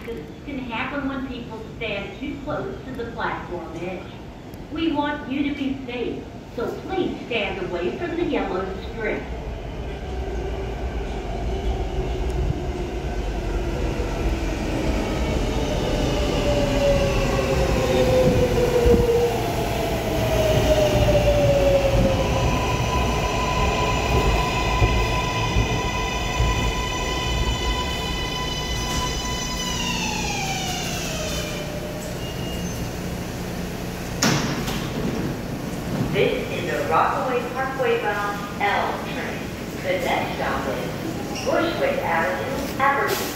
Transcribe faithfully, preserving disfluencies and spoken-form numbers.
accidents can happen when people stand too close to the platform edge. We want you to be safe, so please stand away from the yellow strip. This is a Rockaway Parkway bound L train. The next stop is Bushwick Avenue, Aberdeen.